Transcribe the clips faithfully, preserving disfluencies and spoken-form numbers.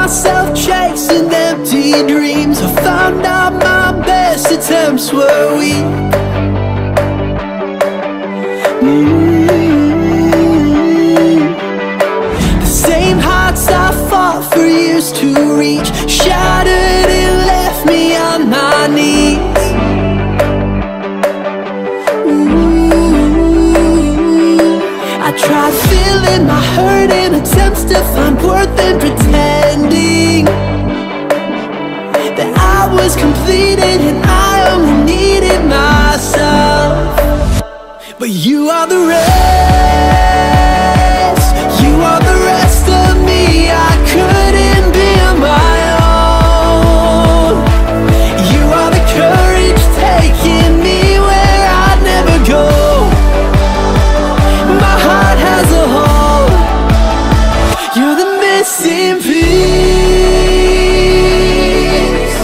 myself chasing empty dreams. I found out my best attempts were weak. mm-hmm. The same heights I fought for years to reach shattered and left me on my knees. I tried feeling my hurt in attempts to find worth in pretending that I was completed and I only needed myself. But you are the rest, you are the rest of me. I couldn't be on my own. You are the courage taking me where I'd never go. My heart has a hole. You're the missing piece.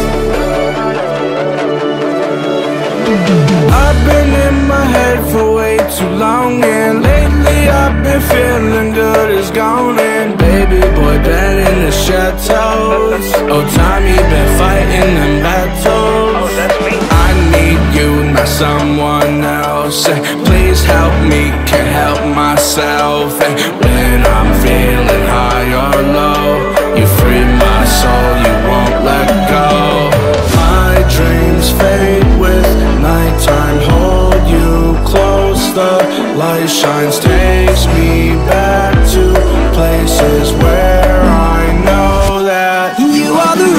I've been in my head for way too long, and lately I've been feeling good as gone. And baby boy been in the shadows. Oh, time you been fighting them battles. I need you, not someone else. Please help me, can't help myself. And when I'm feeling high or low, you free my soul, you won't let go. My dreams fade with nighttime, hold you close. The light shines, takes me back to places where I know that you are the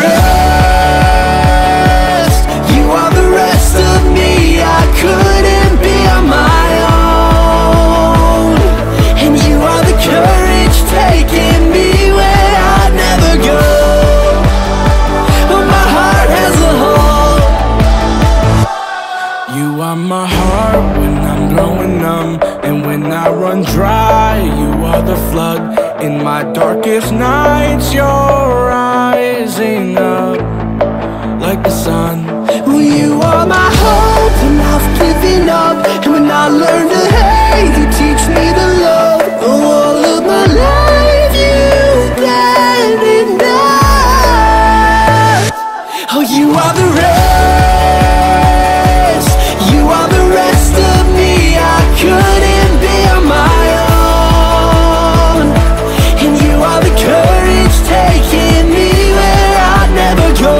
rest, you are the rest of me. I couldn't be on my own. And you are the courage taking me where I'd never go. But my heart has a hole. you are my heart when I'm growing numb, and when I run dry, you are the flood. In my darkest nights, you're rising up like the sun. Well, you are my hope when I've given up, and when I learn to hate, you teach me to love. Oh, all of my life you've been enough. Oh, you are the rest, you are the rest of me. I couldn't be on my own. And you are the courage taking me where I'd never go.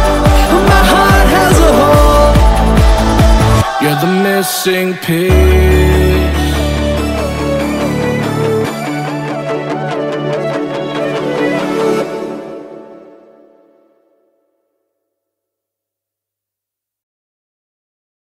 You're the missing piece.